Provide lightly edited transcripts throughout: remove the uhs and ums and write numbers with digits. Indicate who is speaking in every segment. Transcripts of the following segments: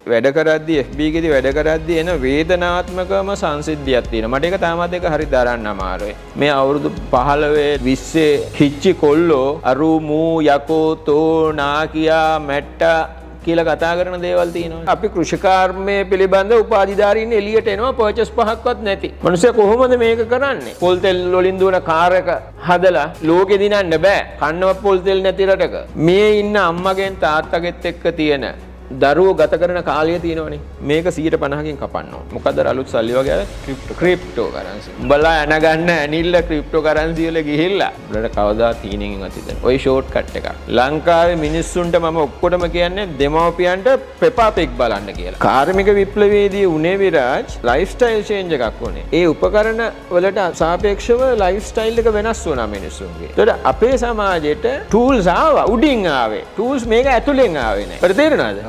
Speaker 1: වැඩ කරද්දී FB එකේදී වැඩ කරද්දී එන වේදනාත්මකම සංසිද්ධියක් තියෙනවා. මට ඒක තාමත් ඒක හරි දරන්න අමාරුයි. මේ අවුරුදු 15 20 හිච්චි කොල්ලෝ අරු මූ යකෝ තෝ නාකියා මැට්ටා කියලා කතා කරන දේවල් තියෙනවා. අපි කෘෂිකාර්මයේ පිළිබඳ උපාධිධාරීන් එළියට එනවා පර්චස් පහක්වත් නැති. මිනිස්සු කොහොමද මේක කරන්නේ? පොල් තෙල් වලින් දුවන කාර් එක හදලා ලෝකෙ දිනන්න බෑ. කන්නවත් පොල් තෙල් නැති රටක. මේ ඉන්න අම්මගෙන් තාත්තගෙත් එක්ක තියෙන දරුවෝ ගත කරන කාලය තියෙනවනේ. මේක 150කින් කපන්න ඕන. මොකද අලුත් සල්ලි වගේ ආව ක්‍රිප්ටෝ කරන්සි. උඹලා යනගන්න ඇනිල්ල ක්‍රිප්ටෝ කරන්සි වල ගිහිල්ලා උඹලට කවදා තීනෙකින් අතිද. ඔය ෂෝට් කට් එකක්. ලංකාවේ මිනිස්සුන්ට මම ඔක්කොටම කියන්නේ දෙමව්පියන්ට පෙපා පික් බලන්න කියලා. කාර්මික විප්ලවයේදී උනේ විරාජ් ලයිෆ් ස්ටයිල් චේන්ජ් එකක් උනේ. ඒ උපකරණ වලට සාපේක්ෂව ලයිෆ් ස්ටයිල් එක වෙනස් වුණා මිනිස්සුන්ගේ. ඒතකොට අපේ සමාජයට ටූල්ස් ආවා උඩින් ආවේ. ටූල්ස් මේක ඇතුලෙන් ආවේ නෑ. අපිට තේරෙනවද?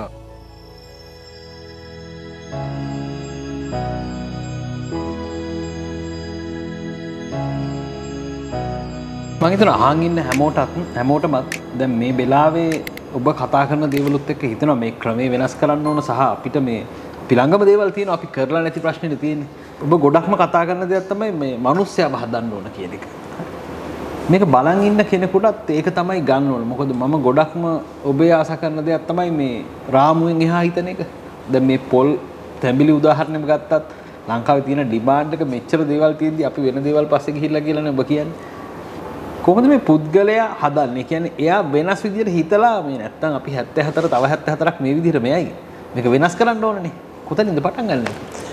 Speaker 2: මම හිතනවා අහන් ඉන්න හැමෝටම දැන් මේ වෙලාවේ ඔබ කතා කරන දේවලුත් එක්ක හිතනවා මේ ක්‍රමේ වෙනස් කරන්න ඕන සහ අපිට මේ පිළංගම දේවල් තියෙනවා අපි කරලා නැති ප්‍රශ්නේ තියෙන්නේ. ඔබ ගොඩක්ම කතා කරන දේක් තමයි මේ මිනිස්සයා හදන්න ඕන කියන එක. මේක බලන් ඉන්න කෙනෙකුටත් ඒක තමයි ගන්න ඕන. මොකද මම ගොඩක්ම ඔබේ ආස කරන දේක් තමයි මේ රාමුවෙන් එහා හිතන එක. දැන් මේ පොල් තැඹිලි උදාහරණයක් ගත්තත් ලංකාවේ තියෙන ඩිමාන්ඩ් එක මෙච්චර දේවල් තියෙද්දි අපි වෙන දේවල් පස්සේ ගිහිල්ලා කියලානේ ඔබ කියන්නේ. කොහොමද මේ පුද්ගලයා හදන්නේ? කියන්නේ එයා වෙනස් විදියට හිතලා මේ නැත්තම් අපි 74 තව 74ක් මේ විදිහට මෙයයි. මේක වෙනස් කරන්න ඕනනේ. කොතනින්ද පටන් ගන්නෙ?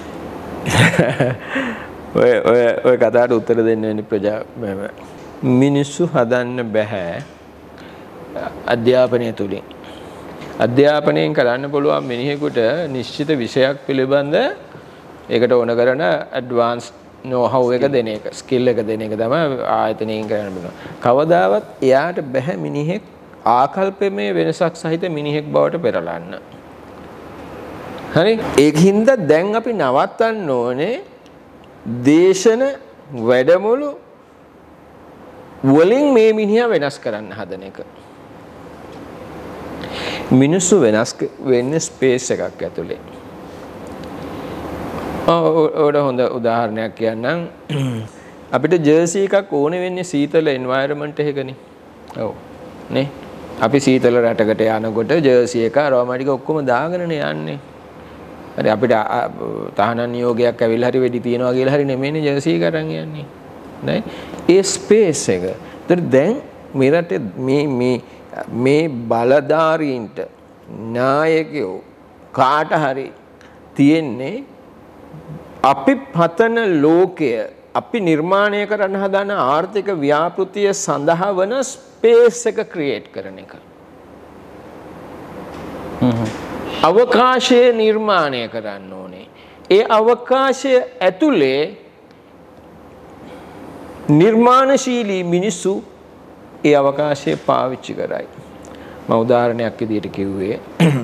Speaker 2: ඔය කතාවට උත්තර දෙන්න වෙන්නේ ප්‍රජා මිනිස්සු හදන්න බෑ අධ්‍යාපනය තුලින්. අධ්‍යාපනයෙන් කරන්න පුළුවන් මිනිහෙකුට නිශ්චිත විෂයක් පිළිබඳ ඒකට ඕන කරන ඇඩ්වාන්ස් know-how එක දෙන එක, ස්කිල් එක දෙන එක තමයි ආයතනයෙන් කරන්න බෑ. කවදාවත් එයාට බෑ මිනිහෙක් ආකල්පමය වෙනසක් සහිත මිනිහෙක් බවට පෙරලන්න. හරි? ඒකින්ද දැන් අපි නවත්තන්න ඕනේ දේශන වැඩමුළු වලින් මේ මිනිහා වෙනස් කරන්න හදන එක. මිනිස්සු වෙනස් වෙන්නේ ස්පේස් එකක් ඇතුලේ. ඔය හොඳ උදාහරණයක් කියන්නම්. අපිට ජර්සි එකක් ඕනේ වෙන්නේ සීතල එන්වයරන්මන්ට් එකකනේ. ඔව්. නේ? අපි සීතල රටකට යනකොට ජර්සි එක අරවම ටික ඔක්කොම දාගෙනනේ යන්නේ. හරි අපිට තහනම් නියෝගයක් ඇවිල්ලා හරි වෙඩි තියනවා කියලා හරි නෙමෙයිනේ ජර්සි එක අරන් යන්නේ. නේ? ඒ ස්පේස් එක. ඒතර දැන් මේ රටේ මේ බලධාරීන්ට නායකයෝ කාට හරි තියෙන්නේ අපි පතන ලෝකය අපි නිර්මාණය කරන්න හදන ආර්ථික ව්‍යාපෘතිය සඳහා වන ස්පේස් එක ක්‍රියේට් කරන එක. අවකාශය නිර්මාණය කරන්න ඕනේ. ඒ අවකාශය ඇතුලේ නිර්මාණශීලී මිනිස්සු ඒ අවකාශය පාවිච්චි කරයි. මම උදාහරණයක් විදිහට කිව්වේ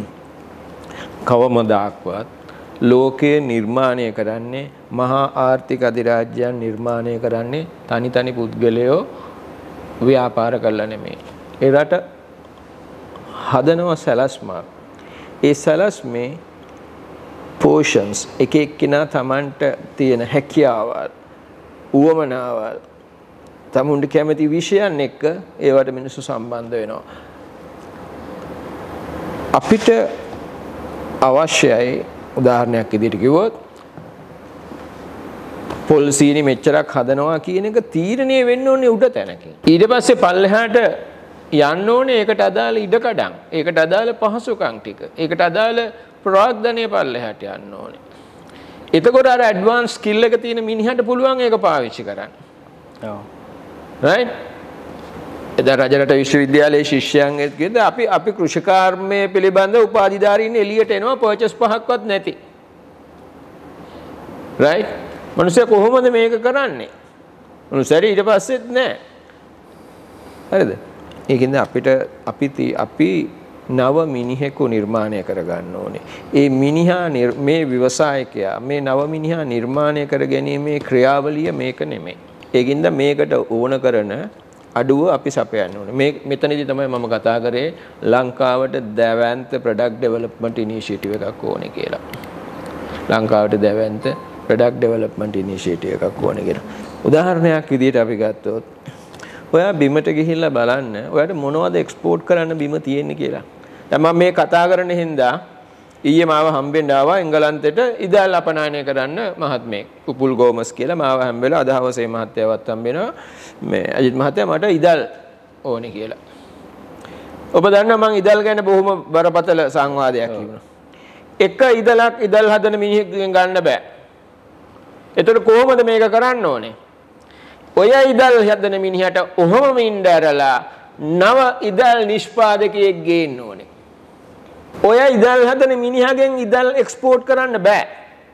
Speaker 2: කවමදාක්වත් ලෝකයේ නිර්මාණය කරන්නේ මහා ආර්ථික අධිරාජ්‍යයන් නිර්මාණය කරන්නේ තනි පුද්ගලයෝ ව්‍යාපාර කරලා නෙමෙයි. ඒ රට හදනවා සැලැස්මක්. ඒ සැලැස්මේ පෝෂන්ස් එක එක්කිනා Tamanට තියෙන හැකියාවල් උවමනාවල් තමුන්ට කැමති විෂයන් එක්ක ඒවට මිනිස්සු සම්බන්ධ වෙනවා. අපිට අවශ්‍යයි උදාහරණයක් විදිහට කිව්වොත් පොල් සීනි මෙච්චරක් හදනවා කියන එක තීරණය වෙන්න ඕනේ උඩ තැනකින්. ඊට පස්සේ පල්ලෙහාට යන්න ඕනේ ඒකට අදාළ ඉඩකඩම්, ඒකට අදාළ පහසුකම් ටික, ඒකට අදාළ ප්‍රාග්ධනය පල්ලෙහාට යන්න ඕනේ. එතකොට අර ඇඩ්වාන්ස් ස්කිල් එක තියෙන මිනිහට පුළුවන් ඒක පාවිච්චි කරන්න. ඔව්. right? එදා රජරට විශ්වවිද්‍යාලයේ ශිෂ්‍යයන් එක්කද අපි කෘෂිකාර්මයේ පිළිබඳ උපාධිධාරීන් එළියට එනවා පර්චස් පහක්වත් නැති. right? මිනිස්සු කොහොමද මේක කරන්නේ? මිනිස්සුරි ඊට පස්සෙත් නැහැ. හරිද? ඒකින්ද අපි නව මිනිහෙකු නිර්මාණය කරගන්න ඕනේ. ඒ මිනිහා මේ ව්‍යවසායකයා මේ නව මිනිහා නිර්මාණය කර ගැනීමේ ක්‍රියාවලිය මේක නෙමෙයි. ඒකින්ද මේකට ඕන කරන
Speaker 1: අඩුව අපි සපයන්න ඕනේ. මේ මෙතනදී තමයි මම කතා කරේ ලංකාවට දැවැන්ත ප්‍රොඩක්ට් ඩෙවලොප්මන්ට් ඉනිෂියේටිව් එකක් ඕනේ කියලා. ලංකාවට දැවැන්ත ප්‍රොඩක්ට් ඩෙවලොප්මන්ට් ඉනිෂියේටිව් එකක් ඕනේ කියලා. උදාහරණයක් විදිහට අපි ගත්තොත් ඔයා බිමට ගිහිල්ලා බලන්න ඔයාට මොනවද එක්ස්පෝර්ට් කරන්න බිම තියෙන්නේ කියලා. දැන් මම මේ කතා කරන හින්දා ඊයේ මාව හම්බෙන්න ආවා එංගලන්තෙට ඉදල් අපනයනය කරන්න මහත්මයෙක් උපුල් ගෝමස් කියලා මාව හම්බෙලා අද හවසේ මහත්තයාවත් හම්බෙනවා මේ අජිත් මහත්තයා මට ඉදල් ඕනේ කියලා. ඔබ දන්නවා මම ඉදල් ගැන බොහොම බරපතල සංවාදයක් කියනවා. එක ඉදලක් ඉදල් හදන මිනිහෙක්ගෙන් ගන්න බෑ. එතකොට කොහොමද මේක කරන්න ඕනේ? ඔය ඉදල් හදන මිනිහට ඔහොම ඉnderලා නව ඉදල් නිෂ්පාදකයෙක් ගේන්න ඕනේ. ඔය ඉදල් හදන මිනිහගෙන් ඉදල් එක්ස්පෝර්ට් කරන්න බෑ.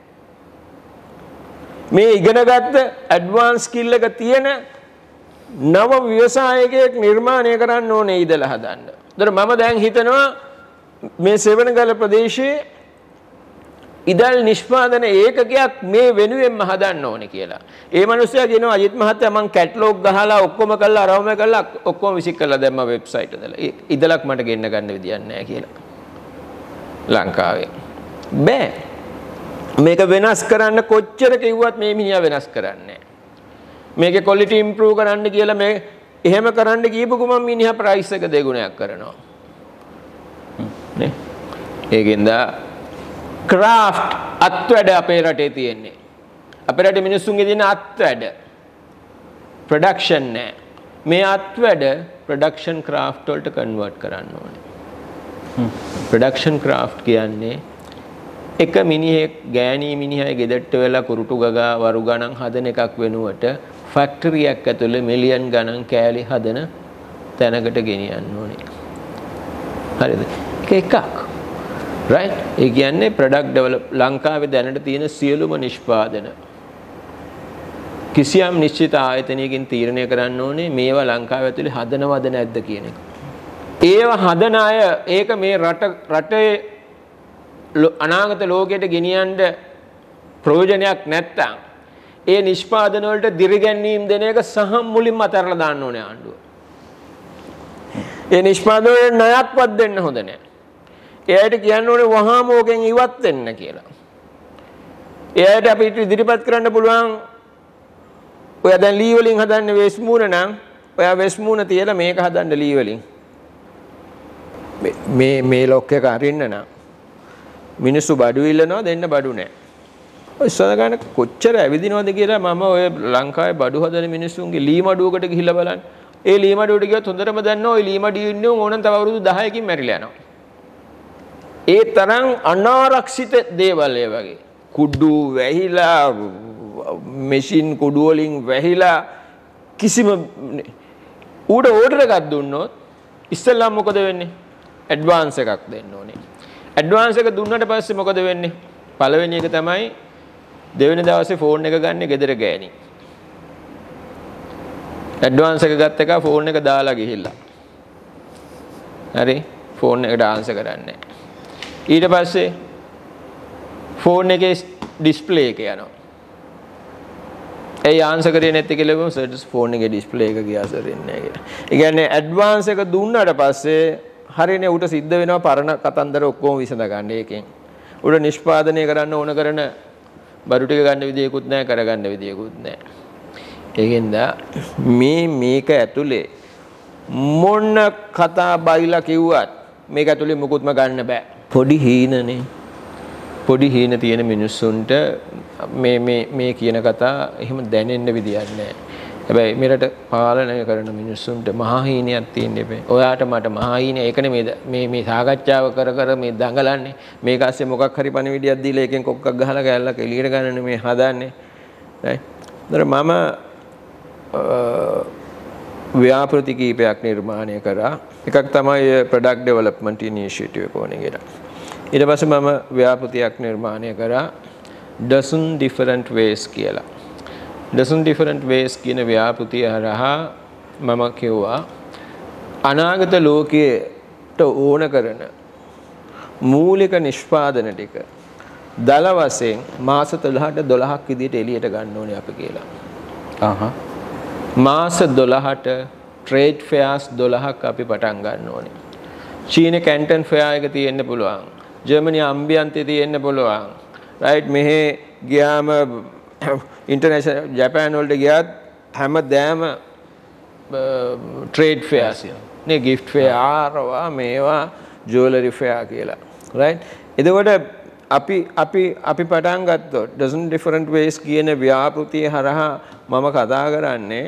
Speaker 1: මේ ඉගෙනගත්ත ඇඩ්වාන්ස් ස්කිල් එක තියෙන නව ව්‍යවසායකයෙක් නිර්මාණය කරන්න ඕනේ ඉදල හදන්න. ඒතර මම දැන් හිතනවා මේ සෙවණගල ප්‍රදේශයේ ඉදල් නිෂ්පාදන ඒකකයක් මේ වෙනුවෙන්ම හදන්න ඕනේ කියලා. ඒ මිනිස්සයා කියනවා අජිත් මහත්තයා මං කැටලොග් ගහලා ඔක්කොම කරලා අරවම කරලා ඔක්කොම විසික් කරලා දැම්මා වෙබ්සයිට් එකේ දාලා. ඉදලක් මට ගෙන්න ගන්න විදියක් නැහැ කියලා. ලංකාවේ බෑ. මේක වෙනස් කරන්න කොච්චර කිව්වත් මේ මිනිහා වෙනස් කරන්නේ නැහැ. මේකේ ක්වොලිටි ඉම්ප්‍රූව් කරන්න කියලා මේ එහෙම කරන්න කියපු ගමන් මිනිහා ප්‍රයිස් එක දෙගුණයක් කරනවා. නේ? ඒකෙන්ද ක්‍රාෆ්ට් අත්වැඩ අපේ රටේ තියෙන්නේ. අපේ රටේ මිනිස්සුන්ගේ තියෙන අත්වැඩ ප්‍රොඩක්ෂන් නෑ. මේ අත්වැඩ ප්‍රොඩක්ෂන් ක්‍රාෆ්ට් වලට කන්වර්ට් කරන්න ඕනේ. ප්‍රොඩක්ෂන් ක්‍රාෆ්ට් කියන්නේ එක මිනිහෙක් ගෑණී මිනිහයි ගෙදරට වෙලා කුරුටු ගගා වරු ගණන් හදන එකක් වෙනුවට ෆැක්ටරියක් ඇතුලේ මිලියන් ගණන් කෑලි හදන තැනකට ගෙනියන්න ඕනේ. හරිද? එකක්. right? ඒ කියන්නේ ප්‍රොඩක්ට් ඩෙවලොප් ලංකාවේ දැනට තියෙන සියලුම නිෂ්පාදන කිසියම් නිශ්චිත ආයතනයකින් තීරණය කරන්න ඕනේ මේවා ලංකාවේ ඇතුලේ හදනවද නැද්ද කියන එක. ඒව හදන අය ඒක මේ රටේ අනාගත ලෝකයට ගෙනියන්න ප්‍රයෝජනයක් නැත්තම් ඒ නිෂ්පාදන වලට දිරිගැන්වීම් දෙන එක සහ මුලින්ම අතහැරලා දාන්න ඕනේ ආණ්ඩුව. ඒ නිෂ්පාදන වලට ණයක්වත් දෙන්න හොඳ නැහැ. එයාට කියන්න ඕනේ වහාම ඕකෙන් ඉවත් වෙන්න කියලා. එයාට අපිට ඉදිරිපත් කරන්න පුළුවන් ඔයා දැන් ලී වලින් හදන්නේ වෙස් මූණ නම් ඔයා වෙස් මූණ තියලා මේක හදන්න ලී වලින්. මේ ලොක් එක අරින්න නම් මිනිස්සු බඩු ඉල්ලනවා දෙන්න බඩු නැහැ. ඔය සදගාන කොච්චර ඇවිදිනවද කියලා මම ඔය ලංකාවේ බඩු හදන මිනිස්සුන්ගේ ලී මඩුවකට ගිහිල්ලා බලන්න. ඒ ලී මඩුවට ගියොත් හොඳටම දන්නවා ඔය ලී මඩුවේ ඉන්නේ ඕනනම් තව අවුරුදු 10කින් මැරිලා යනවා. ඒ තරම් අනාරක්ෂිත දේවල් ඒ වගේ. කුඩු වැහිලා මැෂින් කුඩු වලින් වැහිලා කිසිම ඌට ඕඩර් එකක් දුන්නොත් ඉස්සෙල්ලා මොකද වෙන්නේ? ඇඩ්වාන්ස් එකක් දෙන්න ඕනේ. ඇඩ්වාන්ස් එක දුන්නට පස්සේ මොකද වෙන්නේ? පළවෙනි එක තමයි දෙවෙනි දවසේ ෆෝන් එක ගන්න ගෙදර ගෑණි. ඇඩ්වාන්ස් එක ගත්ත එක ෆෝන් එක දාලා ගිහිල්ලා. හරි? ෆෝන් එකට ආන්සර් කරන්නේ නැහැ. ඊට පස්සේ ෆෝන් එකේ ඩිස්ප්ලේ එක යනවා. ඒ ආන්සර් කරේ නැති කියලා සර්ච් ෆෝන් එකේ ඩිස්ප්ලේ එක ගියා සර් එන්නේ නැහැ කියලා. ඒ කියන්නේ ඇඩ්වාන්ස් එක දුන්නාට පස්සේ හරියනේ උට සිද්ධ වෙනවා පරණ කතන්දර ඔක්කොම විසඳ ගන්න ඒකෙන්. උට නිෂ්පාදනය කරන්න ඕන කරන බඩු ටික ගන්න විදියකුත් නැහැ කරගන්න විදියකුත් නැහැ. ඒකෙන්ද මේක ඇතුලේ මොන කතා බයිලා කිව්වත් මේක ඇතුලේ මුකුත්ම ගන්න බෑ. පොඩි හීනනේ. පොඩි හීන තියෙන මිනිස්සුන්ට මේ කියන කතා එහෙම දැනෙන්න විදියක් නැහැ. හැබැයි මෙරට පාලනය කරන මිනිස්සුන්ට මහා හීනයක් තියෙන්න එපේ. ඔයාට මට මහා හීනය ඒකනේ මේ සාකච්ඡාව කර මේ දඟලන්නේ. මේක ඇස්සේ මොකක් හරි පණිවිඩයක් දීලා එකෙන් කොක්කක් ගහලා කැල්ලක් එළියට ගන්නනේ මේ හදන්නේ. right? මම ව්‍යාපෘති කීපයක් නිර්මාණය කරා. එකක් තමයි ප්‍රොඩක්ට් ඩෙවලොප්මන්ට් ඉනිෂියේටිව් එක ඕනේ කියලා. ඊට පස්සේ මම ව්‍යාපෘතියක් නිර්මාණය කරා dozen different ways කියලා. dozen different ways කියන ව්‍යාපෘතිය හරහා මම කිව්වා අනාගත ලෝකයට ඕන කරන මූලික නිෂ්පාදන ටික දල වශයෙන් මාස 13ට 12ක් විදිහට එළියට ගන්න ඕනේ අපි කියලා. මාස 12ට ට්‍රේඩ් ෆෙයාර්ස් 12ක් අපි පටන් ගන්න ඕනේ. චීන කැන්ටන් ෆෙයා එක තියෙන්න පුළුවන්. ජර්මනි අම්බියන්තේ තියෙන්න පුළුවන්. රයිට් මෙහෙ ගියාම ඉන්ටර්නැෂනල් ජපාන් වලට ගියත් හැමදාම ට්‍රේඩ් ෆෙයාර්ස් නේ gift fair ආරවා මේවා ජුවලරි ෆෙයා කියලා. රයිට් එතකොට අපි පටන් ගත්තොත් dozen different ways කියන ව්‍යාපෘතිය හරහා මම කතා කරන්නේ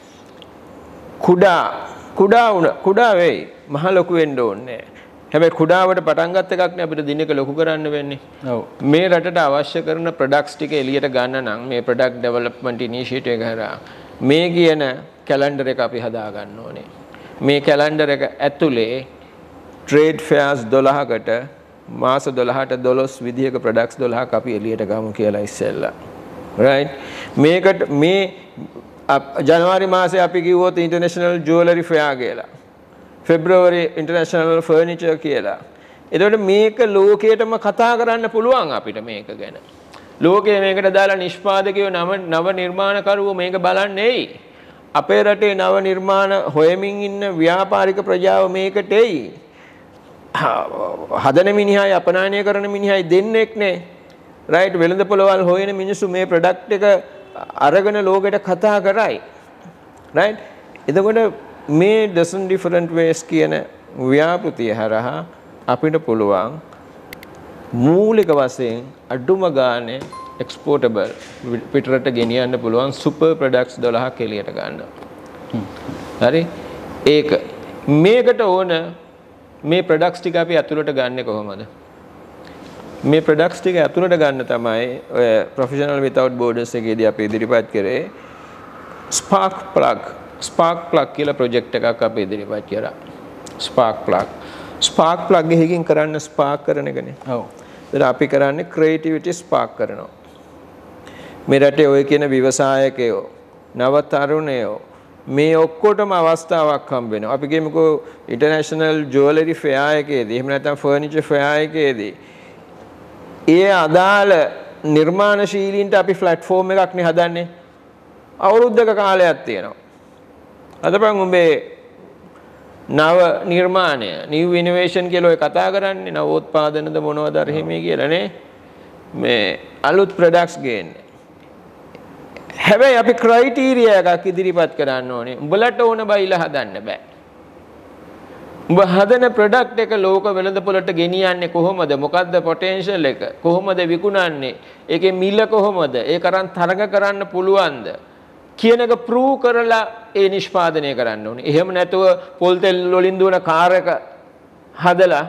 Speaker 1: කුඩා වෙයි මහ ලොකු වෙන්න ඕනේ. හැබැයි කුඩාවට පටන් ගත්ත එකක් නේ අපිට දිනක ලොකු කරන්න වෙන්නේ. ඔව්. මේ රටට අවශ්‍ය කරන ප්‍රොඩක්ට්ස් ටික එළියට ගන්න නම් මේ ප්‍රොඩක්ට් ඩෙවලොප්මන්ට් ඉනිෂියේටිව් එක හරහා මේ කියන කැලෙන්ඩර් එක අපි හදා ගන්න ඕනේ. මේ කැලෙන්ඩර් එක ඇතුලේ ට්‍රේඩ් ෆෙයාර්ස් 12කට මාස 12ට 12 විදිහක ප්‍රොඩක්ට්ස් 12ක් අපි එළියට ගමු කියලා ඉස්සෙල්ලා. රයිට් මේකට මේ ජනවාරි මාසේ අපි කිව්වොත් ඉන්ටර්නැෂනල් ජුවලරි ෆෙයා කියලා. ෆෙබ්‍රුවරි ඉන්ටර්නැෂනල් ෆර්නිචර් කියලා. එතකොට මේක ලෝකයටම කතා කරන්න පුළුවන් අපිට මේක ගැන. ලෝකයේ මේකට දාලා නිෂ්පාදකයෝ නව නිර්මාණකරුවෝ මේක බලන්නේ. අපේ රටේ නව නිර්මාණ හොයමින් ඉන්න ව්‍යාපාරික ප්‍රජාව මේකට එයි. හදන මිනිහයි අපනයනය කරන මිනිහයි දෙන්නෙක් නේ. රයිට් වෙළඳ පොළවල් හොයන මිනිස්සු මේ ප්‍රොඩක්ට් එක අරගෙන ලෝකෙට කතා කරයි. රයිට් එතකොට මේ dozen different ways කියන ව්‍යාපෘතිය හරහා අපිට පුළුවන් මූලික වශයෙන් අඩුම ගානේ exportable පිටරට ගෙනියන්න පුළුවන් super products 12ක් එළියට ගන්න. හරි? ඒක මේකට ඕන මේ products ටික අපි අතුලට ගන්නෙ කොහොමද? මේ products ටික අතුලට ගන්න තමයි ඔය professional without borders එකේදී අපි ඉදිරිපත් කරේ spark plug කියලා project එකක් අපි ඉදිරිපත් කරා. spark plug එකකින් කරන්න spark කරන එකනේ. ඔව්. ඒත් අපි කරන්නේ creativity spark කරනවා. මේ රටේ ඔය කියන ව්‍යවසායකයෝ නව තරුණයෝ මේ ඔක්කොටම අවස්ථාවක් හම්බ වෙනවා. අපි කියමුකෝ ඉන්ටර්නැෂනල් ජුවලරි ෆෙයා එකේදී එහෙම නැත්නම් ෆර්නිචර් ෆෙයා එකේදී ඒ අදාළ නිර්මාණශීලීන්ට අපි ප්ලැට්ෆෝම් එකක් නේ හදන්නේ. අවුරුද්දක කාලයක් තියෙනවා. අදපන් උඹේ නව නිර්මාණය new innovation කියලා ඔය කතා කරන්නේ නවෝත්පාදනද මොනවද අරහිමේ කියලා නේ. මේ අලුත් ප්‍රොඩක්ට්ස් ගේන්නේ. හැබැයි අපි ක්‍රයිටීරියා එකක් ඉදිරිපත් කරන්න ඕනේ. උඹලට ඕන බයිලා හදන්න බෑ. උඹ හදන ප්‍රොඩක්ට් එක ලෝක වෙළඳපොළට ගෙනියන්නේ කොහොමද? මොකද්ද පොටෙන්ෂල් එක? කොහොමද විකුණන්නේ? ඒකේ මිල කොහොමද? ඒක අරන් තරඟ කරන්න පුළුවන්ද? කියන එක ප්‍රූව් කරලා ඒ නිෂ්පාදනය කරන්න ඕනේ. එහෙම නැතුව පොල් තෙල් වලින් දුවන කාර් එක හදලා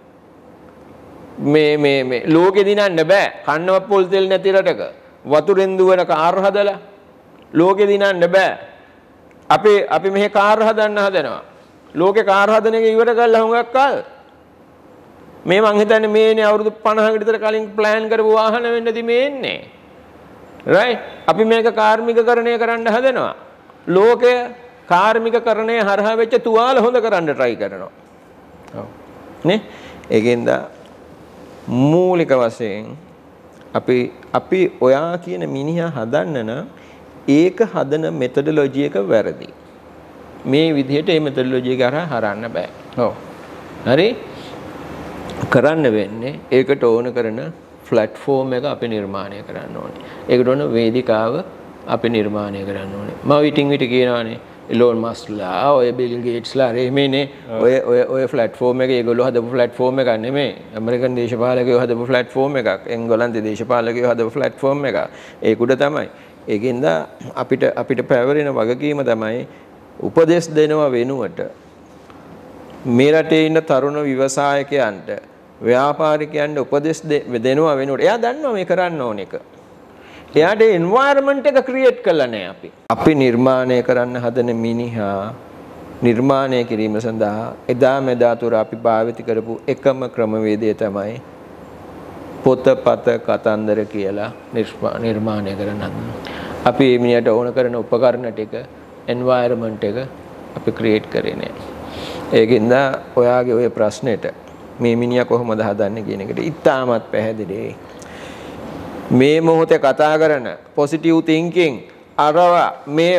Speaker 1: මේ ලෝකෙ දිනන්න බෑ. කන්නව පොල් තෙල් නැති රටක වතුරෙන් දුවන කාර් හදලා ලෝකෙ දිනන්න බෑ. අපි මෙහි කාර් හදන්න හදනවා. ලෝකේ කාර් හදන එක ඉවර කරලා හුඟක් කාල මේ මං හිතන්නේ මේනේ අවුරුදු 50කට විතර කලින් ප්ලෑන් කරපු වාහන වෙන්නදී මේ එන්නේ. රයිට් අපි මේක කාර්මිකකරණය කරන්න හදනවා. ලෝකය කාර්මිකකරණය හරහා වෙච්ච තුවාල හොඳ කරන්න try කරනවා. ඔව් නේ ඒකෙන්ද මූලික වශයෙන් අපි ඔයා කියන මිනිහා හදන්න නම් ඒක හදන මෙතඩොලොජි එක වැරදි. මේ විදිහට මේ මෙතඩොලොජි එක හරහන්න බෑ. ඔව්. හරි? කරන්න වෙන්නේ ඒකට ඕන කරන platform එක අපි නිර්මාණය කරන්න ඕනේ. ඒකට ඕන වේදිකාව අපි නිර්මාණය කරන්න ඕනේ. මම විටින් විට කියනවානේ ඉලෝන් මස්ක්ලා ඔය බිල් ගේට්ස්ලා එමෙන්නේ ඔය platform එක ඒගොල්ලෝ හදපු platform එකක් නෙමෙයි. ඇමරිකන් දේශපාලකයෝ හදපු platform එකක්. එංගලන්තේ දේශපාලකයෝ හදපු platform එකක්. ඒක උඩ තමයි. ඒකෙන්ද අපිට පැවරෙන වගකීම තමයි උපදෙස් දෙනවා වෙනුවට මේ රටේ ඉන්න තරුණ ව්‍යවසායකයන්ට ව්‍යාපාරිකයන්ට උපදෙස් දෙනවා වෙනුවට එයා දන්නවා මේ කරන්න ඕන එක. එයාට එන්වයරන්මන්ට් එක ක්‍රියේට් කළා නෑ අපි. අපි නිර්මාණය කරන්න හදන මිනිහා නිර්මාණය කිරීම සඳහා එදා මෙදා තුර අපි භාවිත කරපු එකම ක්‍රමවේදය තමයි පොතපත කතන්දර කියලා නිර්මාණය කරන්න හදනවා. අපි මේ මිනිහට ඕන කරන උපකරණ ටික එන්වයරන්මන්ට් එක අපි ක්‍රියේට් කරේ නෑ. ඒකින්ද ඔයාගේ ඔය ප්‍රශ්නෙට මේ මිනිහා කොහොමද හදන්නේ කියන එකට ඉතාමත් පැහැදිලි. මේ මොහොතේ කතා කරන පොසිටිව් තින්කින් අරවා මේවා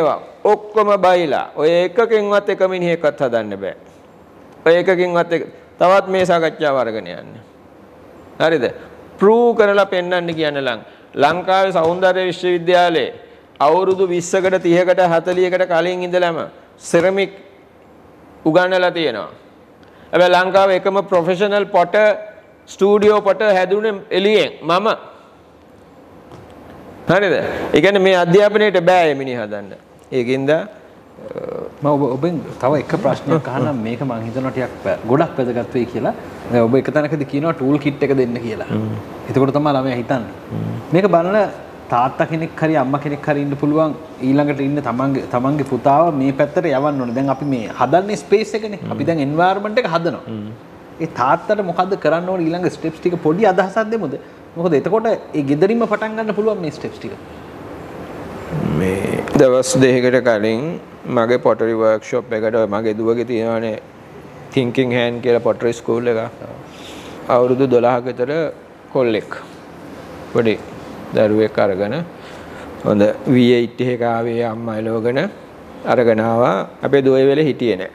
Speaker 1: ඔක්කොම බයිලා. ඔය එකකින්වත් එක මිනිහෙක්වත් හදන්න බෑ. ඔය එකකින්වත් තවත් මේ සාකච්ඡාව අරගෙන යන්න. හරිද? ප්‍රූව් කරලා පෙන්වන්න කියන ලංකාවේ සෞන්දර්ය විශ්වවිද්‍යාලයේ අවුරුදු 20කට 30කට 40කට කලින් ඉඳලම සෙරමික් උගන්වලා තියෙනවා. හැබැයි ලංකාවේ එකම ප්‍රොෆෙෂනල් පොට ස්ටුඩියෝ පොට හැදුනේ එළියෙන් මම. හරිද? ඒ කියන්නේ මේ අධ්‍යාපනයේට බෑ මේ මිනිහ හදන්න. ඒකින්ද
Speaker 2: මම ඔබෙන් තව එක ප්‍රශ්නයක් අහන්න මේක මම හිතනවා ටිකක් ගොඩක් වැදගත් වෙයි කියලා. දැන් ඔබ එක තැනකදී කියනවා ටූල් කිට් එක දෙන්න කියලා. එතකොට තමයි ළමයා හිතන්නේ. මේක බලන තාත්තා කෙනෙක් හරි අම්මා කෙනෙක් හරි ඉන්න පුළුවන් ඊළඟට ඉන්න තමන්ගේ පුතාව මේ පැත්තට යවන්න ඕනේ. දැන් අපි මේ හදන්නේ ස්පේස් එකනේ. අපි දැන් එන්වයරන්මන්ට් එක හදනවා. ඒ තාත්තට මොකද්ද කරන්න ඕනේ ඊළඟ ස්ටෙප්ස් ටික පොඩි අදහසක් දෙමුද? මොකද එතකොට ඒ ගෙදරින්ම පටන් ගන්න පුළුවන් මේ ස්ටෙප්ස් ටික.
Speaker 1: මේ දවස් දෙකකට කලින් මගේ පොටරි වර්ක්ෂොප් එකට මගේ දුවගේ තියෙනවානේ thinking hand කියලා පොටරි ස්කූල් එක. අවුරුදු 12ක විතර කොල්ලෙක්. පොඩි දරුවෙක් අරගෙන හොඳ V8 එකක ආවේ අම්මා එලවගෙන අරගෙන ආවා. අපේ දුවේ වෙලේ හිටියේ නැහැ.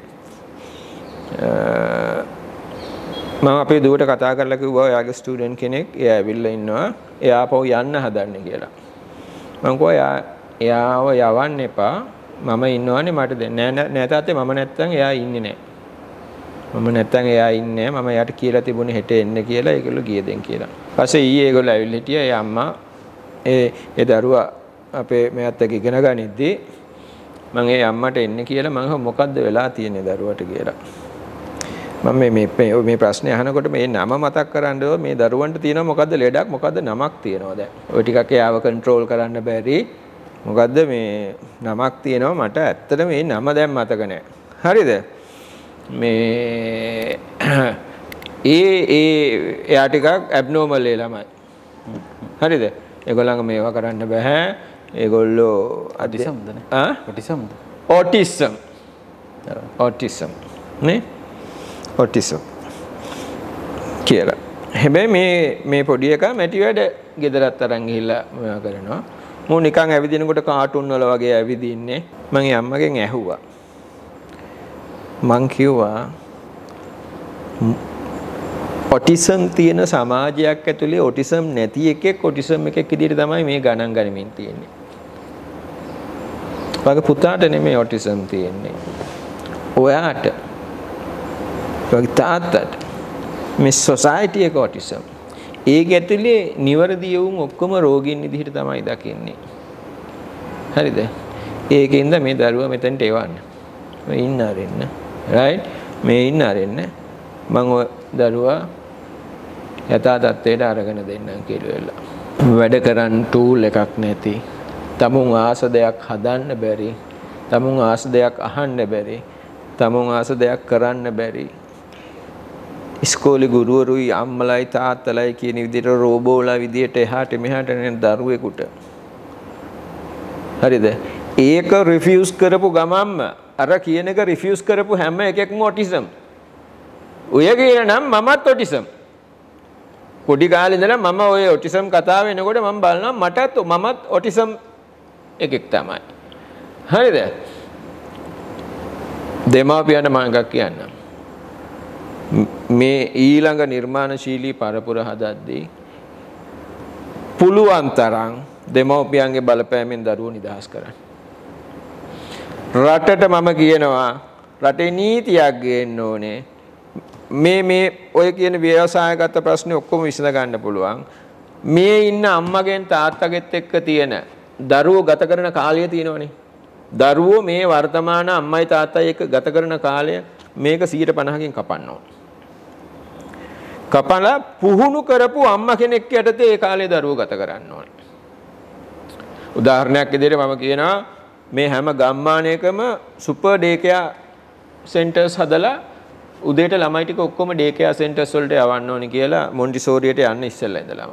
Speaker 1: මම අපේ දුවට කතා කරලා කිව්වා එයාගේ ස්ටුඩන්ට් කෙනෙක් එයා ඇවිල්ලා ඉන්නවා. එයා පොව යන්න හදන්නේ කියලා. මම කිව්වා එයාව යවන්න එපා. මම ඉන්නවනේ මට දෙන්න. නෑ තාත්තේ මම නැත්තම් එයා ඉන්නේ නෑ. මම නැත්තම් එයා ඉන්නේ නෑ. මම එයාට කියලා තිබුණේ හෙට එන්න කියලා. ඒගොල්ලෝ ගිය දෙන් කියලා. ඊපස්සේ ඊයේ ඒගොල්ලෝ ඇවිල්ලා හිටියා. ඒ අම්මා ඒ දරුවා අපේ මෙයාත් එක්ක ඉගෙන ගනිද්දී මම ඒ අම්මට එන්න කියලා මම මොකද්ද වෙලා තියෙන්නේ දරුවට කියලා. මම මේ ප්‍රශ්නේ අහනකොට මේ නම මතක් කරන්නේ මේ දරුවන්ට තියෙනවා මොකද්ද ලෙඩක් මොකද්ද නමක් තියෙනවා දැන්. ওই ටිකක් එයාව කන්ට්‍රෝල් කරන්න බැරි. මොකද්ද මේ නමක් තියෙනවා මට ඇත්තට මේ නම දැන් මතක නැහැ. හරිද? මේ එයා ටිකක් ඇබ්නෝමල් ඒ ළමයි. හරිද? ඒගොල්ලන්ගේ මේවා කරන්න බෑ. ඒගොල්ලෝ
Speaker 2: ඔටිසම්ද නේ? ඔටිසම්ද?
Speaker 1: ඔටිසම් නේ? ඔටිසම් කියලා. හැබැයි මේ පොඩි එකා මැටි වැඩ ගෙදරත් අරන් ගිහිල්ලා මේවා කරනවා. මෝ නිකන් ඇවිදිනකොට කාටුන් වල වගේ ඇවිදින්නේ. මම ඒ අම්මගෙන් ඇහුවා. මං කිව්වා ඔටිසම් තියෙන සමාජයක් ඇතුලේ ඔටිසම් නැති එකෙක් ඔටිසම් එකෙක් විදිහට තමයි මේ ගණන් ගනිමින් තියෙන්නේ. වගේ පුතාට නෙමෙයි ඔටිසම් තියෙන්නේ. ඔයාට වගේ තාත්තට මේ සොසයිටි එක ඔටිසම්. ඒක ඇතුලේ නිවැරදි වුන් ඔක්කොම රෝගීන් විදිහට තමයි දකින්නේ. හරිද? ඒකෙන්ද මේ දරුවා මෙතනට එවන්න. මේ ඉන්න ආරෙන්න. රයිට්? මේ ඉන්න ආරෙන්න. මම ඔය දරුවා යථා තත්ත්වයට අරගෙන දෙන්නම් කියලා. වැඩ කරන් ටූල් එකක් නැති. තමුන් ආස දෙයක් හදන්න බැරි. තමුන් ආස දෙයක් අහන්න බැරි. තමුන් ආස දෙයක් කරන්න බැරි. ඉස්කෝලේ ගුරුවරුයි අම්මලයි තාත්තලයි කියන විදිහට රෝබෝලා විදිහට එහාට මෙහාට යන දරුවෙකුට හරිද? ඒක රිෆියුස් කරපු ගමන්ම අර කියන එක රිෆියුස් කරපු හැම එකෙක්ම ඔටිසම්. ඔය කියන නම් මමත් ඔටිසම්. පොඩි කාලේ ඉඳලා මම ඔය ඔටිසම් කතාව එනකොට මම බලනවා මමත් ඔටිසම් එකෙක් තමයි. හරිද? දෙමාපියන්ට මම එකක් කියන්නම්. මේ ඊළඟ නිර්මාණශීලී පරපුර හදද්දී පුළුවන් තරම් දෙමව්පියන්ගේ බලපෑමෙන් දරුවෝ නිදහස් කරන්න. රටට මම කියනවා රටේ නීතියක් ගේන්න ඕනේ. මේ ඔය කියන ව්‍යවසායගත ප්‍රශ්නේ ඔක්කොම විසඳ ගන්න පුළුවන්. මේ ඉන්න අම්මගෙන් තාත්තගෙත් එක්ක තියෙන දරුවෝ ගත කරන කාලය තියෙනවනේ. දරුවෝ මේ වර්තමාන අම්මයි තාත්තයි එක්ක ගත කරන කාලය මේක 150කින් කපන්න ඕන. කපලා පුහුණු කරපු අම්මා කෙනෙක් යටතේ ඒ කාලේ දරුවෝ ගත කරන්න ඕන. උදාහරණයක් විදිහට මම කියනවා මේ හැම ගම්මානයකම සුපර් ඩේ කෙයා සෙන්ටර්ස් හදලා උදේට ළමයි ටික ඔක්කොම ඩේ කෙයා සෙන්ටර්ස් වලට යවන්න ඕනි කියලා මොන්ටිසෝරියට යන්න ඉස්සෙල්ලා ඉඳලාම.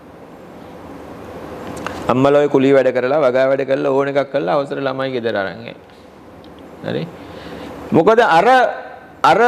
Speaker 1: අම්මලා ඔය කුලී වැඩ කරලා වගා වැඩ කරලා ඕන එකක් කරලා අවසර ළමයි ගෙදර අරන් එයි. හරි? මොකද අර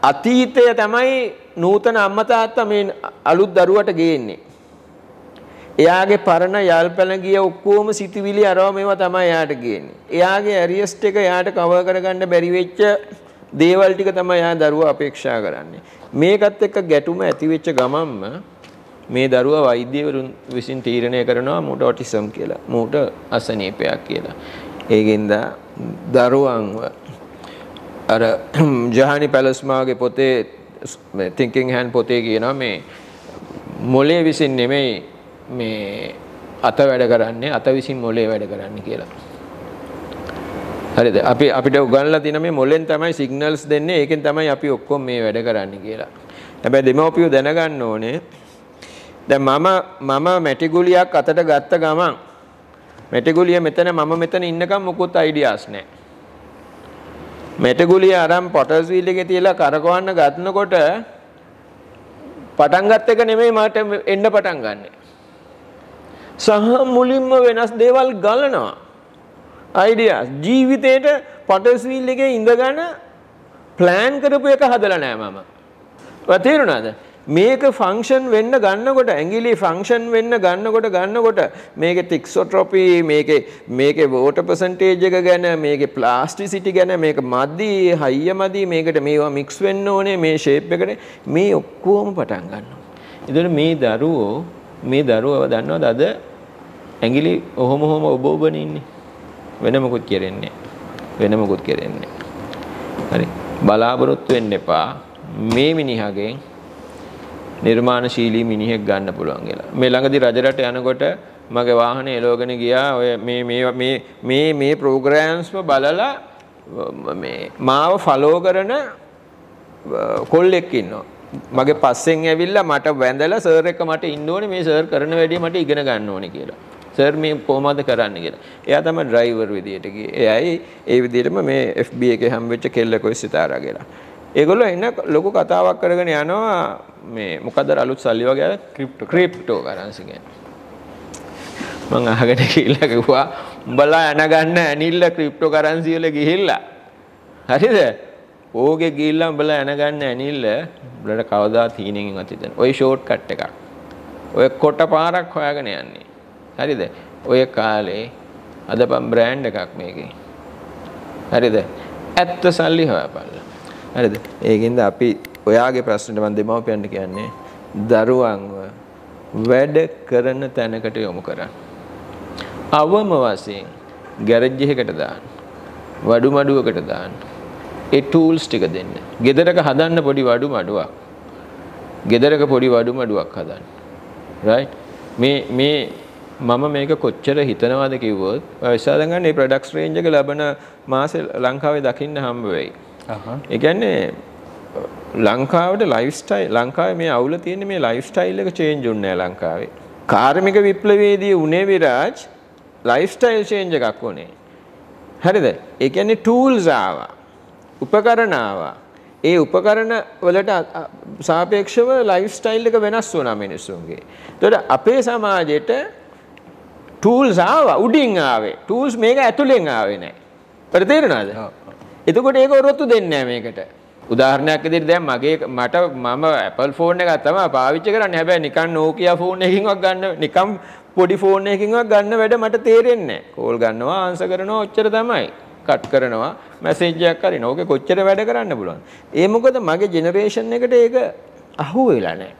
Speaker 1: අතීතය තමයි නූතන අම්මා තාත්තා මේ අලුත් දරුවට ගේන්නේ. එයාගේ පරණ යල්පැන ගිය ඔක්කොම සිතුවිලි අරව මේවා තමයි එයාට ගේන්නේ. එයාගේ ඇරියස්ට් එක එයාට කවර් කරගන්න බැරි වෙච්ච දේවල් ටික තමයි එයා දරුවා අපේක්ෂා කරන්නේ. මේකත් එක්ක ගැටුම ඇති වෙච්ච ගමන්ම මේ දරුවා වෛද්‍යවරුන් විසින් තීරණය කරනවා මූට ඔටිසම් කියලා. මූට අසනීපයක් කියලා. ඒකින්ද දරුවන්ව අර ජහානි පැලස්මාගේ පොතේ thinking hand පොතේ කියනවා මේ මොලේ විසින් නෙමෙයි මේ අත වැඩ කරන්නේ අත විසින් මොලේ වැඩ කරන්නේ කියලා. හරිද? අපිට උගන්ලා තියෙන මේ මොලෙන් තමයි සිග්නල්ස් දෙන්නේ. ඒකෙන් තමයි අපි ඔක්කොම මේ වැඩ කරන්නේ කියලා. හැබැයි දෙමව්පියෝ දැනගන්න ඕනේ දැන් මම මැටි ගුලියක් අතට ගත්ත ගමන් මැටි ගුලිය මෙතන මම මෙතන ඉන්නකම් මොකුත් අයිඩියාස් නැහැ. මැටි ගුලිය අරන් පොටර්ස් වීල් එකේ තියලා කරකවන්න ගන්නකොට පටන් ගත්ත එක නෙමෙයි මට එන්න පටන් ගන්නෙ. සහ මුලින්ම වෙනස් දේවල් ගලනවා. අයිඩියාස් ජීවිතේට පොටර්ස් වීල් එකේ ඉඳගෙන ප්ලෑන් කරපු එක හදලා නැහැ මම. ඔය තේරුණාද? මේක ෆන්ක්ෂන් වෙන්න ගන්නකොට ඇඟිලි ෆන්ක්ෂන් වෙන්න ගන්නකොට මේකේ ටික්සොට්‍රොපි මේකේ වෝටර් පර්සන්ටේජ් එක ගැන මේකේ ප්ලාස්ටිසිටි ගැන මේක මදි හයිය මදි මේකට මේවා මික්ස් වෙන්න ඕනේ මේ ෂේප් එකට මේ ඔක්කොම පටන් ගන්නවා. ඒතකොට මේ දරුවව දන්නවද අද ඇඟිලි ඔහොම ඔබ ඉන්නේ වෙන මොකුත් කරන්නේ හරි බලාපොරොත්තු වෙන්න එපා මේ මිනිහගෙන් නිර්මාණශීලී මිනිහෙක් ගන්න පුළුවන් කියලා. මේ ළඟදී රජරට යනකොට මගේ වාහනේ එලවගෙන ගියා ඔය මේ ප්‍රෝග්‍රෑම්ස්ම බලලා මේ මාව ෆලෝ කරන කොල්ලෙක් ඉන්නවා. මගේ පස්සෙන් ඇවිල්ලා මට වැඳලා සර් එක මට ඉන්න ඕනේ මේ සර් කරන වැඩේ මට ඉගෙන ගන්න ඕනේ කියලා. සර් මේ කොහොමද කරන්නේ කියලා. එයා තමයි ඩ්‍රයිවර් විදියට ගියේ. එයයි ඒ විදියටම මේ FB එකේ හම්බෙච්ච කෙල්ලකෝ සිතාරා කියලා. ඒගොල්ලෝ එන්න ලොකු කතාවක් කරගෙන යනවා මේ මොකද අලුත් සල්ලි වගේ ක්‍රිප්ටෝ කරන්සි කියන්නේ. මම අහගෙන ගිහිල්ලා කිව්වා උඹලා යන ගන්න ඇනිල්ල ක්‍රිප්ටෝ කරන්සි වල ගිහිල්ලා. හරිද? ඕකේ ගිහිල්ලා උඹලා යන ගන්න ඇනිල්ල උඹලට කවදාත් හීනෙකින් අතිදෙන. ඔය ෂෝට් කට් එකක්. ඔය කොට පාරක් හොයාගෙන යන්නේ. හරිද? ඔය කාලේ අදපම් බ්‍රෑන්ඩ් එකක් මේකේ. හරිද? ඇත්ත සල්ලි හොයාපල්ලා. හරිද? ඒකින්ද අපි ඔයාගේ ප්‍රශ්නෙට මම දෙමව්පියන්ට කියන්නේ දරුවන්ව වැඩ කරන තැනකට යොමු කරන්න. අවම වශයෙන් ගෑරේජ් එකකට දාන්න. වඩු මඩුවකට දාන්න. ඒ ටූල්ස් ටික දෙන්න. ගෙදරක හදන්න පොඩි වඩු මඩුවක්. ගෙදරක පොඩි වඩු මඩුවක් හදන්න. රයිට්? මේ මම මේක කොච්චර හිතනවාද කිව්වොත් විශ්වාස ගන්න මේ ප්‍රොඩක්ට්ස් රේන්ජ් එක ලබන මාසේ ලංකාවේ දකින්න හම්බ වෙයි. ඒ කියන්නේ ලංකාවට ලංකාවේ මේ අවුල තියෙන්නේ මේ ලයිෆ් ස්ටයිල් එක චේන්ජ් වුණේ නැහැ ලංකාවේ. කාර්මික විප්ලවයේදී උනේ විරාජ් ලයිෆ් ස්ටයිල් චේන්ජ් එකක් උනේ. හරිද? ඒ කියන්නේ ටූල්ස් ආවා. උපකරණ ආවා. ඒ උපකරණ වලට සාපේක්ෂව ලයිෆ් ස්ටයිල් එක වෙනස් වුණා මිනිස්සුන්ගේ. ඒතකොට අපේ සමාජයට ටූල්ස් ආවා උඩින් ආවේ. ටූල්ස් මේක ඇතුලෙන් ආවේ නැහැ. තේරුණාද? එතකොට ඒක ඔරොත්තු දෙන්නේ නැහැ මේකට. උදාහරණයක් විදිහට දැන් මම Apple ෆෝන් එකක් තමයි පාවිච්චි කරන්නේ. හැබැයි නිකන් Nokia ෆෝන් එකකින්වත් ගන්න නිකන් පොඩි ෆෝන් එකකින්වත් ගන්න වැඩ මට තේරෙන්නේ නැහැ. කෝල් ගන්නවා, ආන්සර් කරනවා ඔච්චර තමයි. කට් කරනවා, මැසේජ් එකක් හරිනවා. ඕකේ කොච්චර වැඩ කරන්න පුළුවන්. ඒ මොකද මගේ ජෙනරේෂන් එකට ඒක අහු වෙලා නැහැ.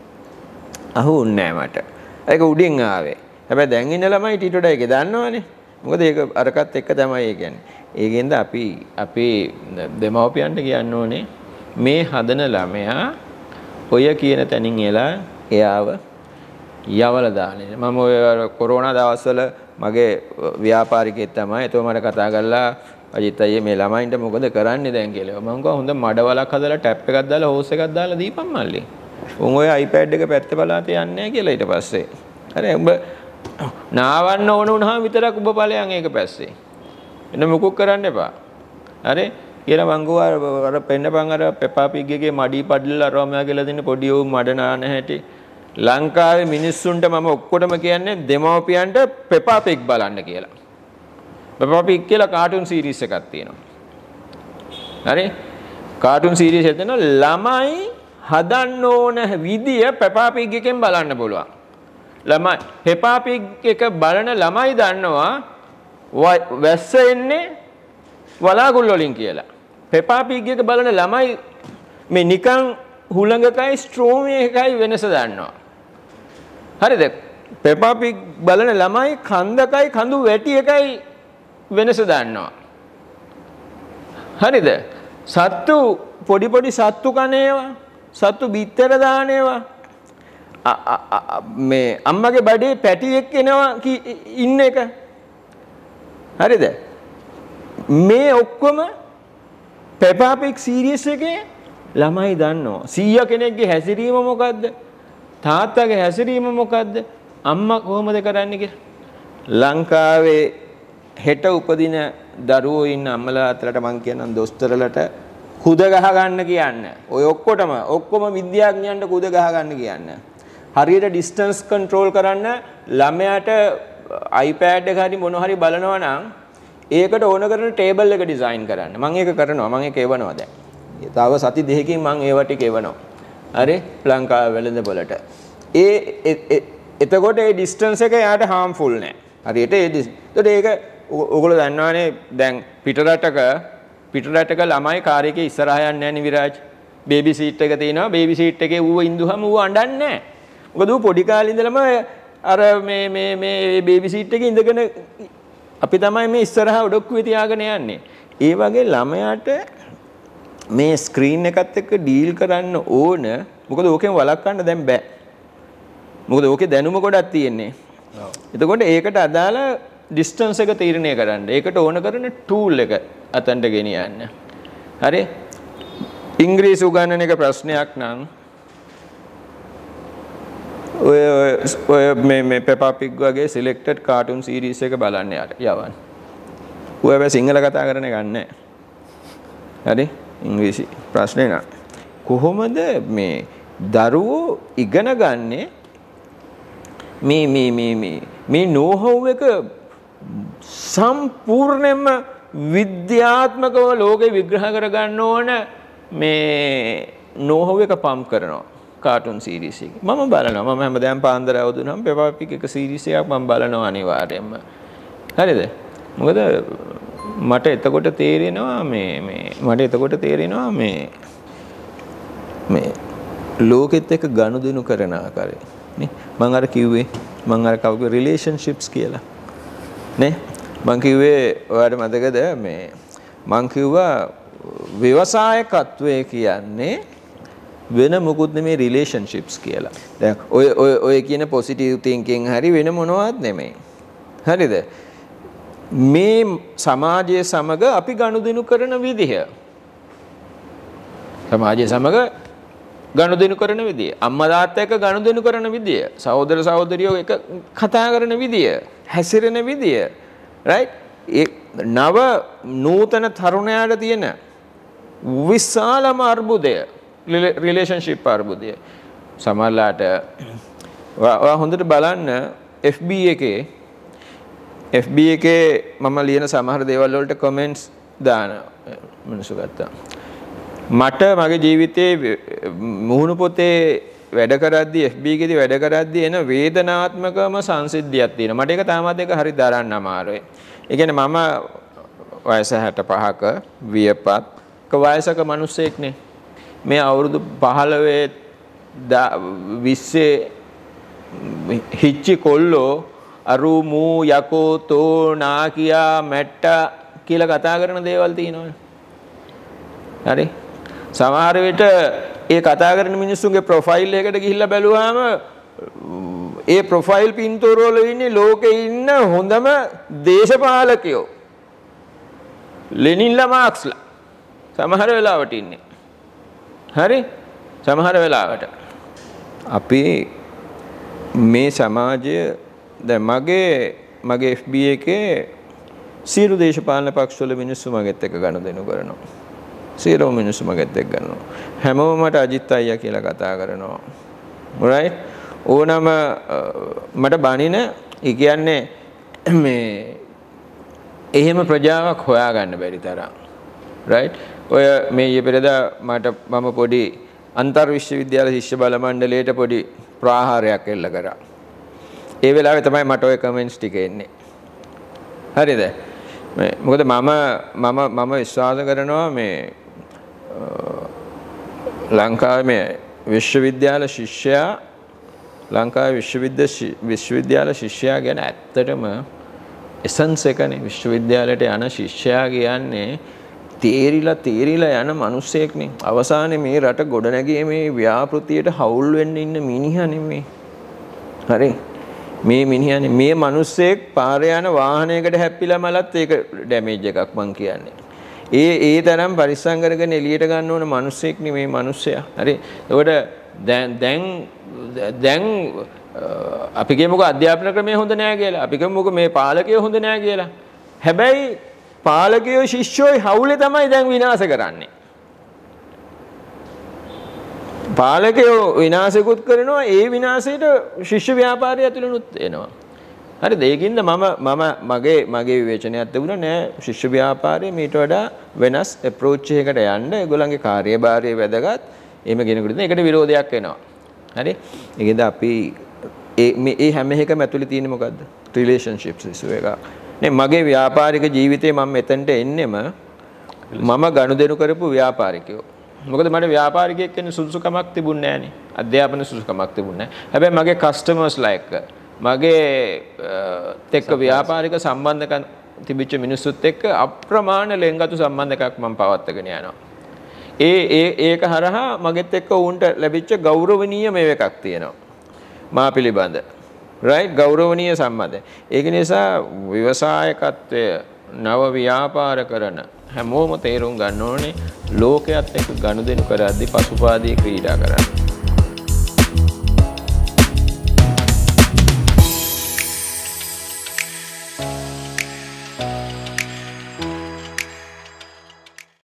Speaker 1: අහුුන්නේ නැහැ මට. ඒක උඩින් ආවේ. හැබැයි දැන් ඉන්න ළමයි ඊට වඩා ඒක දන්නවනේ. මොකද ඒක අරකට එක තමයි ඒ කියන්නේ. ඒකෙන්ද අපි අපේ දෙමව්පියන්ට කියන්න ඕනේ මේ හදන ළමයා ඔය කියන තැනින් එයාව යවලා දාන්නේ. මම ඔය කොරෝනා දවස්වල මගේ ව්‍යාපාරිකයෙක් තමයි එතකොට මට කතා කරලා අජිත් අයියේ මේ ළමයින්ට මොකද කරන්නේ දැන් කියලා. මම කිව්වා හොඳ මඩවලක් හදලා ටැප් එකක් දාලා හෝස් එකක් දාලා දීපන් මල්ලි. උන් ඔය iPad එක පැත්ත බලාතේ යන්නේ නැහැ කියලා ඊට පස්සේ. හරි උඹ නාවන්න ඕන වුණාම විතරක් උඹ ඵලයන් ඒක පැස්සේ. එන්න මොකක් කරන්න එපා. හරි? කියලා මං ගුවා අර පෙන්නපන් අර පෙපා පිග් එකේ මඩි පඩිල්ල අරවමයා කියලා දෙන්නේ පොඩි උන් මඩ නාන හැටි. ලංකාවේ මිනිස්සුන්ට මම ඔක්කොටම කියන්නේ දෙමව්පියන්ට පෙපා පිග් බලන්න කියලා. පෙපා පිග් කියලා කාටුන් සීරීස් එකක් තියෙනවා. හරි? කාටුන් සීරීස් එක ළමයි හදන්න ඕන විදිය පෙපා පිග් එකෙන් බලන්න පුළුවන්. ළමයි පෙපා පිග් එක බලන ළමයි දන්නවා වැස්ස එන්නේ වලාකුළු වලින් කියලා. පෙපා පිග් එක බලන ළමයි මේ නිකන් හුළඟකයි ස්ට්‍රෝමේ එකයි වෙනස දන්නවා. හරිද? පෙපා පිග් බලන ළමයි කන්දකයි කඳු වැටි එකයි වෙනස දන්නවා. හරිද? සත්තු පොඩි පොඩි සත්තු කනේවා, සත්තු බිත්තර දානේවා. මේ අම්මගේ බඩේ පැටියෙක් එනවා ඉන්න එක. හරිද? මේ ඔක්කොම පෙපා පිග් සීරීස් එකේ ළමයි දන්නවා. සීයා කෙනෙක්ගේ හැසිරීම මොකද්ද? තාත්තාගේ හැසිරීම මොකද්ද? අම්මා කොහොමද කරන්නේ කියලා. ලංකාවේ හෙට උපදින දරුවෝ ඉන්න අම්මලා අතලට මං කියන්නම් දොස්තරලට කුද ගහ ගන්න කියන්න. ඔය ඔක්කොම විද්‍යාඥයන්ට කුද ගහ ගන්න කියන්න. හරියට ඩිස්ටන්ස් කන්ට්‍රෝල් කරන්න ළමයාට iPad එක හරි මොන හරි බලනවා නම් ඒකට ඕන කරන ටේබල් එක ඩිසයින් කරන්න. මම ඒක කරනවා. මම ඒක එවනවා දැන්. තව සති දෙකකින් මම ඒව ටික එවනවා. හරි ලංකාව වෙළඳ පොළට. එතකොට ඒ ඩිස්ටන්ස් එක යාට harmful නෑ. හරියට ඒකට ඒක ඔයගොල්ලෝ දන්නවනේ දැන් පිටරටක ළමයි කාර් එකේ ඉස්සරහා යන්නේ නැහැ නේ විරාජ්. බේබි සීට් එක තියෙනවා. බේබි සීට් එකේ ඌව ඉඳුහම ඌ අඬන්නේ නැහැ. මොකද ඌ පොඩි කාලේ ඉඳලම අර මේ බේබි සීට් එකේ ඉඳගෙන අපි තමයි මේ ඉස්සරහා ඔඩොක්කුවේ තියාගෙන යන්නේ. ඒ වගේ ළමයාට මේ ස්ක්‍රීන් එකත් එක්ක ඩීල් කරන්න ඕන. මොකද ඕකෙන් වළක්වන්න දැන් බෑ. මොකද ඕකේ දැනුම ගොඩක් තියෙන්නේ. එතකොට ඒකට අදාළ ඩිස්ටන්ස් එක තීරණය කරන්න. ඒකට ඕන කරන ටූල් එක අතන්ට ගෙනියන්න. හරි? ඉංග්‍රීසි උගන්වන එක ප්‍රශ්නයක් නම් ඔය මේ පෙපා පිග් වගේ සිලෙක්ටඩ් කාටුන් සීරීස් එක බලන්න යවන්න. ඔය හැබැයි සිංහල කතා කරන එක නැහැ. හරි? ඉංග්‍රීසි ප්‍රශ්නේ නෑ. කොහොමද මේ දරුවෝ ඉගෙන ගන්නේ මේ know-how එක සම්පූර්ණයෙන්ම විද්‍යාත්මකව ලෝකේ විග්‍රහ කරගන්න ඕන මේ know-how එක පම්ප් කරනවා කාටුන් සීරීස් එක. මම බලනවා. මම හැමදාම පාන්දර අවුදුනම පෙපා පිග් එක සීරීස් එකක් මම බලනවා අනිවාර්යයෙන්ම. හරිද? මොකද මට එතකොට තේරෙනවා මේ ලෝකෙත් එක්ක ගනුදෙනු කරන ආකාරය නේ. මම අර කිව්වේ කවුගේ රිලේෂන්ෂිප්ස් කියලා නේ. මම කිව්වේ ඔයාලට මතකද මේ මම කිව්වා ව්‍යවසායකත්වය කියන්නේ වෙන මොකුත් නෙමේ රිලේෂන්ෂිප්ස් කියලා. දැන් ඔය කියන පොසිටිව් තින්කින් හරි වෙන මොනවත් නෙමෙයි. හරිද? මේ සමාජය සමග අපි ගනුදෙනු කරන විදිහ. සමාජය සමග ගනුදෙනු කරන විදිය. අම්මා තාත්තා එක්ක ගනුදෙනු කරන විදිය. සහෝදර සහෝදරියෝ එක කතා කරන විදිය. හැසිරෙන විදිය. right? ඒ නව නූතන තරුණයාට තියෙන විශාලම අර්බුදය රිලේෂන්ෂිප් අර්බුදය. සමහරලාට ඔයා හොඳට බලන්න FB එකේ මම ලියන සමහර දේවල් වලට කමෙන්ට්ස් දාන මිනිස්සු ගත්තා. මට මගේ ජීවිතේ මුහුණු පොතේ වැඩ කරද්දී FB එකේදී වැඩ කරද්දී එන වේදනාත්මකම සංසිද්ධියක් තියෙනවා. මට ඒක තාමත් ඒක හරි දරන්න අමාරුයි. ඒ කියන්නේ මම වයස 65ක වියපත්ක වයසක මිනිස්සෙක්නේ. මේ අවුරුදු 15 20 හිච්චි කොල්ලෝ අරු මූ යකෝ තෝ නාකියා මැට්ටා කියලා කතා කරන දේවල් තියෙනවා. හරි? සමහර විට ඒ කතා කරන මිනිස්සුන්ගේ ප්‍රොෆයිල් එකකට ගිහිල්ලා බැලුවාම ඒ ප්‍රොෆයිල් පින්තූර වල ඉන්නේ ලෝකේ ඉන්න හොඳම දේශපාලකයෝ. ලෙනින්ලා මාක්ස්ලා සමහර වෙලාවට ඉන්නේ. හරි? සමහර වෙලාවට අපි මේ සමාජය දැන් මගේ FB එකේ සියලු දේශපාලන පක්ෂවල මිනිස්සු මගෙත් එක්ක ගනුදෙනු කරනවා. සියලුම මිනිස්සු මගෙත් එක්ක ගන්නවා. හැමෝම මට අජිත් අයියා කියලා කතා කරනවා. right? ඕනම මට බනින ඒ කියන්නේ මේ එහෙම ප්‍රජාවක් හොයාගන්න බැරි තරම්. right? ඔය මේ ඊපෙරදා මම පොඩි අන්තර් විශ්වවිද්‍යාල ශිෂ්‍ය බල මණ්ඩලයට පොඩි ප්‍රාහාරයක් එල්ල කරා. ඒ වෙලාවේ තමයි මට ඔය කමෙන්ට්ස් ටික එන්නේ. හරිද? මොකද මම විශ්වාස කරනවා මේ ලංකාවේ මේ විශ්වවිද්‍යාල ශිෂ්‍යයා ලංකාවේ විශ්වවිද්‍යාල ශිෂ්‍යයා ගැන ඇත්තටම එසන්ස් එකනේ. විශ්වවිද්‍යාලයට යන ශිෂ්‍යයා කියන්නේ තේරිලා යන මිනිස්සෙක්නේ. අවසානයේ මේ රට ගොඩනැගියේ මේ ව්‍යාපෘතියට හවුල් වෙන්න ඉන්න මිනිහා නෙමෙයි. හරි. මේ මිනිහානේ මේ මිනිස්සෙක් පාරේ යන වාහනයකට හැප්පිලා මලත් ඒක ඩැමේජ් එකක් මං කියන්නේ. ඒ තරම් පරිස්සම් කරගෙන එළියට ගන්න ඕන මිනිස්සෙක් නේ මේ මිනිස්සයා. හරි. ඒකට දැන් අපි කියමුකෝ අධ්‍යාපන ක්‍රමය හොඳ නෑ කියලා. අපි කියමුකෝ මේ පාලකයෝ හොඳ නෑ කියලා. හැබැයි පාලකයෝ ශිෂ්‍යයෝ හවුලේ තමයි දැන් විනාශ කරන්නේ. පාලකයෝ විනාශකුත් කරනවා. ඒ විනාශයට ශිෂ්‍ය ව්‍යාපාරය ඇතුළෙනුත් එනවා. හරිද? ඒකින්ද මගේ විවේචනයක් තිබුණා නෑ ශිෂ්‍ය ව්‍යාපාරයේ මීට වඩා වෙනස් අප්‍රෝච් එකකට යන්න. ඒගොල්ලන්ගේ කාර්යභාරය වැදගත්. එහෙම කෙනෙකුට ඒකට විරෝධයක් එනවා. හරි? ඒකෙන්ද අපි මේ හැම එකම ඇතුලේ තියෙන්නේ මොකද්ද? රිලේෂන්ෂිප්ස් ඉෂුව එක. නේ මගේ ව්‍යාපාරික ජීවිතේ මම මෙතනට එන්නෙම මම ගනුදෙනු කරපු ව්‍යාපාරිකයෝ. මොකද මට ව්‍යාපාරිකයෙක් වෙන්න සුදුසුකමක් තිබුණේ නැහනේ. අධ්‍යාපන සුදුසුකමක් තිබුණේ නැහැ. හැබැයි මගේ කස්ටමර්ස්ලා එක්ක මගේ එක්ක ව්‍යාපාරික සම්බන්ධකම් තිබිච්ච මිනිස්සුත් එක්ක අප්‍රමාණ ලෙන්ගතු සම්බන්ධකයක් මම පවත්වාගෙන යනවා. ඒක හරහා මගෙත් එක්ක උන්ට ලැබිච්ච ගෞරවනීය මේව එකක් තියෙනවා. මා පිළිබඳ. right ගෞරවනීය සම්බන්ධය. ඒක නිසා ව්‍යවසායකත්වය නව ව්‍යාපාර කරන හැමෝම තේරුම් ගන්න ඕනේ ලෝකයක් එක්ක ගනුදෙනු කරද්දී පසුපාදී ක්‍රීඩා කරන්න.